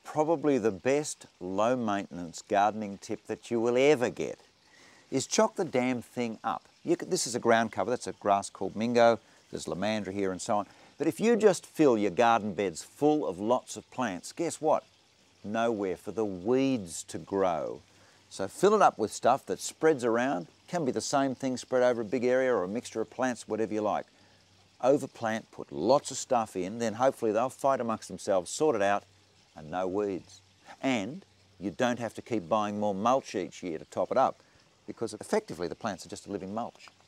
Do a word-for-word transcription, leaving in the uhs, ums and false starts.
probably the best low maintenance gardening tip that you will ever get is chock the damn thing up. You could, this is a ground cover, that's a grass called Mingo, there's Lamandra here and so on. But if you just fill your garden beds full of lots of plants, guess what? Nowhere for the weeds to grow. So fill it up with stuff that spreads around, can be the same thing spread over a big area or a mixture of plants, whatever you like. Overplant, put lots of stuff in, then hopefully they'll fight amongst themselves, sort it out, and no weeds. And you don't have to keep buying more mulch each year to top it up, because effectively the plants are just a living mulch.